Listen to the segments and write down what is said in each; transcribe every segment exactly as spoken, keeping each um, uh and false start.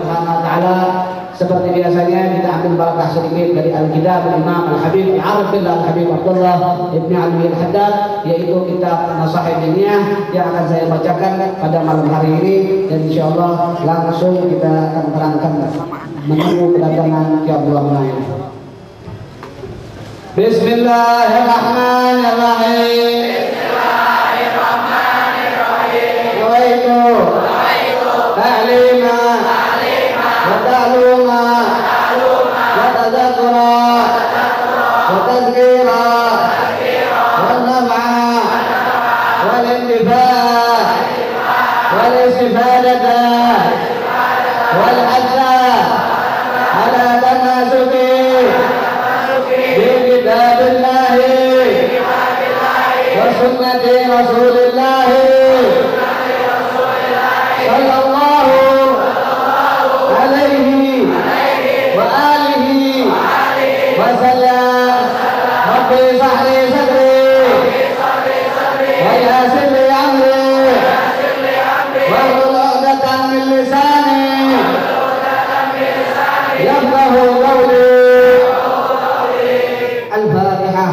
Subhanahu wa taala. Seperti biasanya kita ambil barakah sedikit dari Al-Kitab Imam Al-Habib Arif billah Al-Habib Abdullah Ibn Ali Al-Haddad, yaitu kitab Nasaih Diniyah yang akan saya bacakan pada malam hari ini, dan insyaallah langsung kita akan terangkan menunggu kedatangan Ki Abdullah Munaim. Bismillahirrahmanirrahim. Bismillahirrahmanirrahim. Wa itu ta'lima wa ta'luma wa tadhakkura wa tadhkira wa naf'a wal intifa' wal istifadata wal hadza ala tanasuki bi kitabillahi wa sunnati rasulillahi sallallahu alaihi wa alihi wa sallam. Rabbi sahli sadri wa yassir li amri wa hlul 'uqdatam min lisani yafqahu qawli. Al-Fatihah.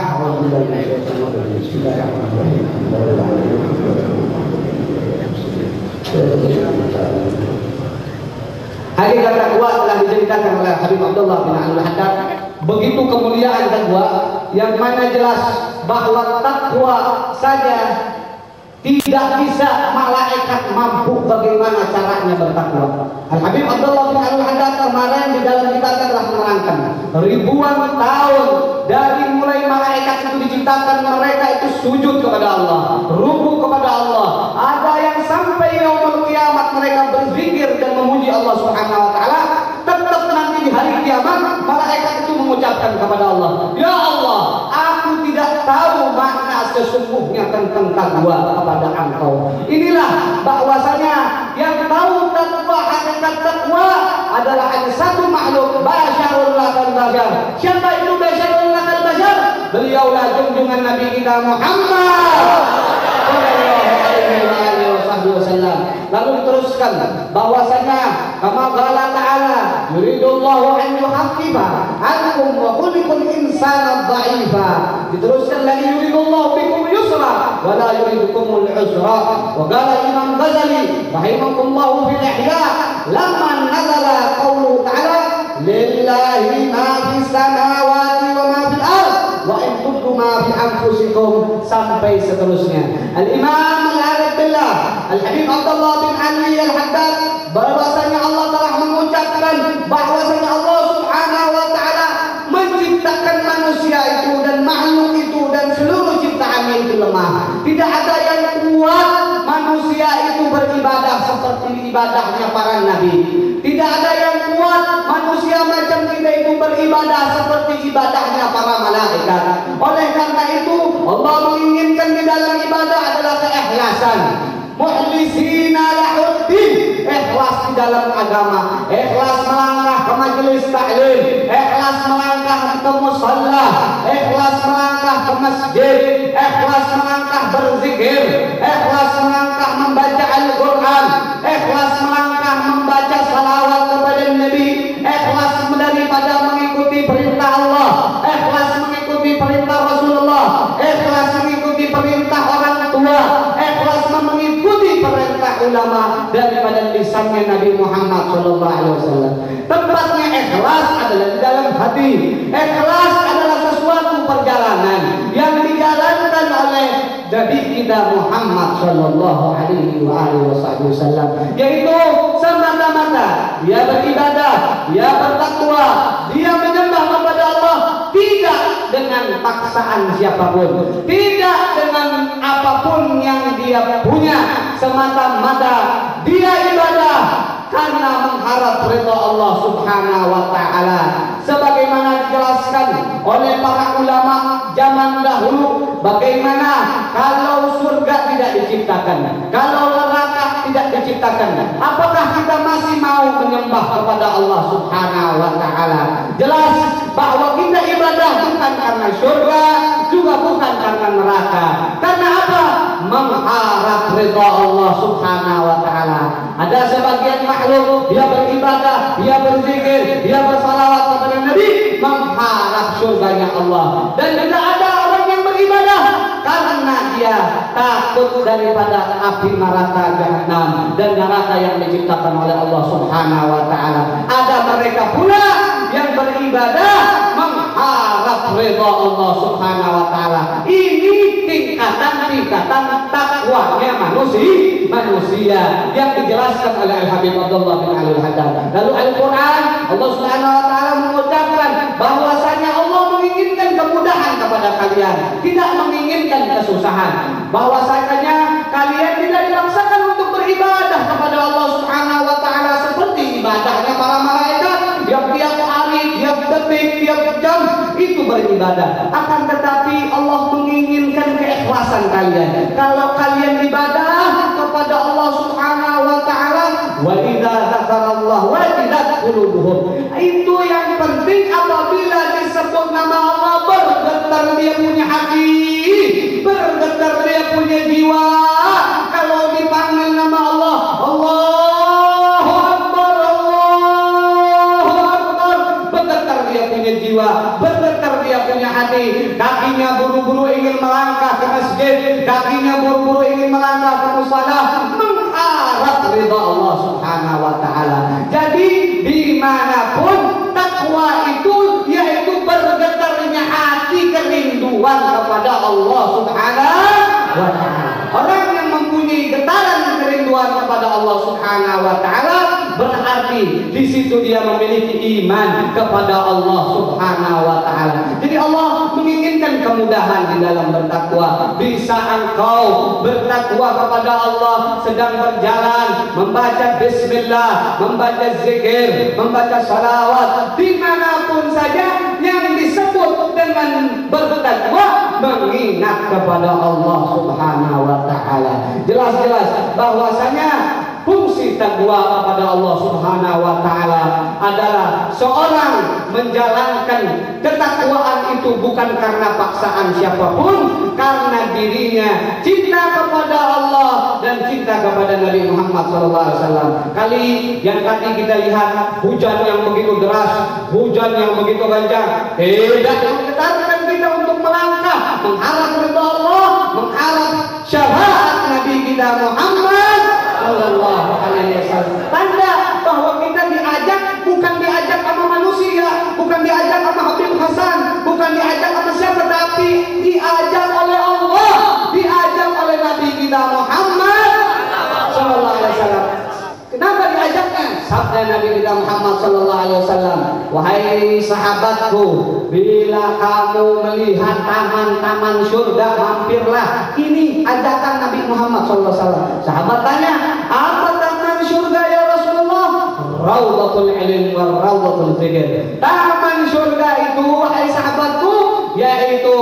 Hakikat takwa telah diceritakan oleh Habib Abdullah bin Ali Al-Haddad. Begitu kemuliaan takwa, yang mana jelas bahwa takwa saja tidak bisa malaikat mampu bagaimana caranya bertakwa. Al-Habib Abdullah bin Ali Al-Haddad kemarin di dalam kitabnya telah menerangkan ribuan tahun dari mulai malaikat itu diciptakan, mereka itu sujud kepada Allah, ruku kepada Allah. Ada yang sampai yaumul kiamat mereka berzikir dan memuji Allah Subhanahu wa taala. Tetap nanti di hari kiamat malaikat itu mengucapkan kepada Allah, ya Allah, aku tidak tahu makna sesungguhnya tentang takwa kepada Engkau. Inilah bahwasanya yang tahu takwa, hakikat takwa adalah hanya satu makhluk, basyarul lakal basyar. Siapa itu basyarul lakal basyar? Beliaulah junjungan Nabi kita Muhammad sallallahu alaihi wasallam. Lalu diteruskan bahwasanya kama qala ta'ala, yuridullahu an yuhaffifa ankum wa khuliqal insana dha'ifa. Diteruskan lagi, yuridullahu bikum yusra wa la yuridukumul usra. Wa qala Imam Ghazali rahimakumullahu fil ihya lamma nazala qawlu ta'ala lillahi ma fis samawati wa ma fil ardh wa in tubdu ma fi anfusikum, sampai seterusnya. Al-Imam Al-Arif billah Al-Habib Abdullah bin Ali Al-Haddad bahwasanya Allah telah mengucapkan bahwasanya Allah Subhanahu wa taala menciptakan manusia itu dan makhluk itu dan seluruh ciptaannya itu lemah. Tidak ada yang kuat manusia itu beribadah seperti ibadahnya para nabi. Tidak ada yang kuat manusia macam kita itu beribadah seperti ibadahnya para malaikat. Oleh karena itu Allah menginginkan di dalam ibadah adalah keikhlasan. Mukhlisina lahuddin, ikhlas di dalam agama, ikhlas melangkah ke majelis taklim, ikhlas melangkah ke musalla, ikhlas melangkah ke masjid, ikhlas melangkah berzikir, ikhlas melangkah membaca Al-Quran, ikhlas melangkah membaca salawat kepada Nabi, ikhlas daripada mengikuti perintah Allah, ikhlas mengikuti perintah Rasulullah, ikhlas mengikuti perintah orang tua, ikhlas mengikuti perintah ulama daripada lisannya Nabi Muhammad sallallahu alaihi wasallam. Tempatnya ikhlas adalah di dalam hati. Ikhlas adalah sesuatu perjalanan yang dijalankan oleh Nabi kita Muhammad sallallahu alaihi wasallam, yaitu semata-mata dia beribadah, dia bertakwa, dia menyembah kepada Allah tidak dengan paksaan siapapun, tidak dengan apapun yang dia punya, semata-mata dia ibadah karena mengharap ridha Allah Subhanahu wa taala, sebagaimana dijelaskan oleh para ulama zaman dahulu bagaimana kalau surga tidak diciptakan, kalau neraka tidak diciptakan, apakah kita masih mau menyembah kepada Allah Subhanahu wa taala? Jelas bahwa kita ibadah bukan karena surga, juga bukan karena neraka. Karena apa? Mengharap ridha Allah Subhanahu wa taala. Ada sebagian makhluk dia beribadah surganya Allah. Dan tidak ada orang yang beribadah karena dia takut daripada api neraka jahanam dan neraka yang diciptakan oleh Allah Subhanahu wa taala. Ada mereka pula yang beribadah mengharap ridha Allah Subhanahu wa taala. Ini tingkatan-tingkatan takwanya manusia, manusia yang dijelaskan oleh Al-Habib Abdullah bin Ali Al-Haddad. Lalu Al-Qur'an Allah Subhanahu wa taala mengucapkan bahwasanya Allah menginginkan kemudahan kepada kalian, tidak menginginkan kesusahan. Bahwasanya kalian tidak dipaksakan untuk beribadah kepada Allah Subhanahu wa taala seperti ibadahnya para malaikat yang tiap hari, tiap detik, tiap jam itu beribadah. Akan tetapi Allah menginginkan keikhlasan kalian. Kalau kalian ibadah kepada Allah Subhanahu wa taala, wa idza dzakarallahu wajilat qulubuhum. Itu yang penting, apabila disebut nama Allah bergetar dia punya hati, bergetar dia punya jiwa. Kalau dipanggil nama Allah, Allahu Akbar, Allahu Akbar, bergetar dia punya jiwa, bergetar dia punya hati. Kakinya buru-buru ingin melangkah ke masjid, kakinya buru-buru ingin melangkah ke musala, mengharap ridha Allah Subhanahu wa taala. Jadi dimanapun takwa itu yaitu bergetarnya hati, kerinduan kepada Allah Subhanahu wa taala. Orang yang mempunyai getaran kerinduan kepada Allah Subhanahu wa taala berarti di situ dia memiliki iman kepada Allah Subhanahu wa taala. Jadi Allah menginginkan kemudahan di dalam bertakwa. Bisa engkau bertakwa kepada Allah sedang berjalan, membaca bismillah, membaca zikir, membaca salawat, dimanapun saja yang disebut dengan bertakwa, mengingat kepada Allah Subhanahu wa taala. Jelas-jelas bahwasanya fungsi takwa kepada Allah Subhanahu wa taala adalah seorang menjalankan ketakwaan itu bukan karena paksaan siapapun, karena dirinya cinta kepada Allah dan cinta kepada Nabi Muhammad shallallahu alaihi wasallam. Kali yang tadi kita lihat hujan yang begitu deras, hujan yang begitu kencang, tidak menggetarkan kita untuk melangkah, mengharap ridha Allah, mengharap syafaat Nabi kita Muhammad sallallahu alaihi wasallam. Tanda bahwa kita diajak bukan diajak sama manusia, bukan diajak sama Habib Hasan, bukan diajak sama siapa, tapi diajak oleh Allah, diajak oleh Nabi kita Muhammad sallallahu alaihi wasallam. Kenapa diajaknya? Sabda Nabi kita Muhammad sallallahu alaihi wasallam, wahai sahabatku, bila kamu melihat taman-taman surga, mampirlah. Ini ajakan Nabi Muhammad sallallahu alaihi wasallam. Sahabat tanya, apa taman surga ya Rasulullah? Raudhatul ilm wa raudhatul dzikr. Taman surga itu, wahai sahabatku, yaitu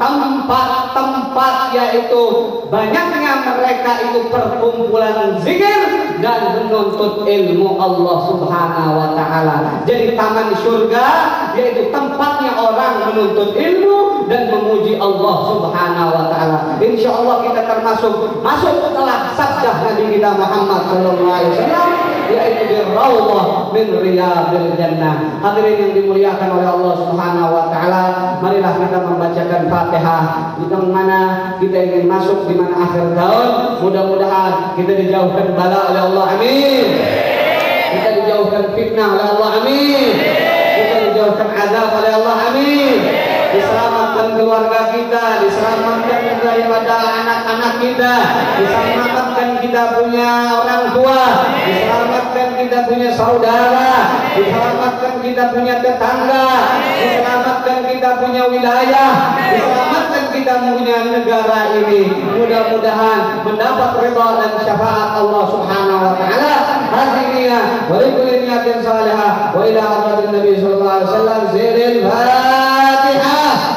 tempat-tempat, yaitu banyaknya mereka itu perkumpulan zikir dan menuntut ilmu Allah Subhanahu wa taala. Jadi taman surga yaitu tempatnya orang menuntut ilmu dan memuji Allah Subhanahu wa taala. Insyaallah kita termasuk masuk setelah sabda Nabi kita Muhammad sallallahu alaihi wasallam, yaitu di raudhah min riyadil jannah. Hadirin yang dimuliakan oleh Allah Subhanahu wa taala, marilah kita membacakan Fatihah di mana kita ingin masuk di mana akhir tahun. Mudah-mudahan kita dijauhkan bala oleh Allah, amin. Kita dijauhkan fitnah oleh Allah, amin. Kita dijauhkan azab oleh Allah, amin. Diselamatkan keluarga kita, diselamatkan daripada anak-anak kita, diselamatkan kita punya orang tua, diselamatkan kita punya saudara, diselamatkan kita punya tetangga, diselamatkan kita punya wilayah, diselamatkan kita punya negara ini. Mudah-mudahan mendapat ridha dan syafaat Allah Subhanahu wa taala. Hadiniya wa likulli niyatin salihah wa ila hadratin Nabi sallallahu alaihi wasallam. Ziril Fatihah.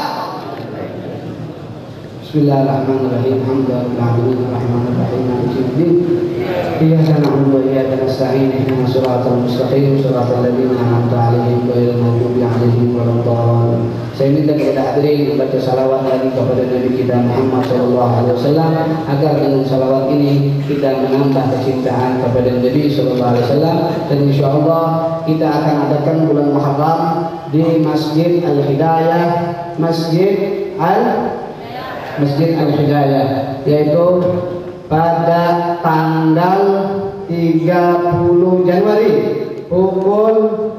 Bismillahirrahmanirrahim. Alhamdulillahirabbil alamin arrahmanir rahim maliki yaumiddin. Iyyaka na'budu wa iyyaka nasta'in ihdinas siratal mustaqim siratal ladzina an'amta 'alaihim ghairil maghdubi 'alaihim waladdallin. Saya minta kepada hadirin membaca salawat lagi kepada Nabi kita Muhammad Shallallahu Alaihi Wasallam agar dengan salawat ini kita menambah kecintaan kepada Nabi Shallallahu Alaihi Wasallam, dan insya Allah kita akan adakan bulan Muharram di Masjid Al Hidayah, Masjid Al Masjid Al Hidayah, yaitu pada tanggal tiga puluh Januari pukul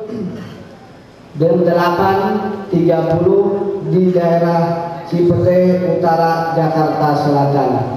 jam delapan tiga puluh di daerah Cipete Utara, Jakarta Selatan.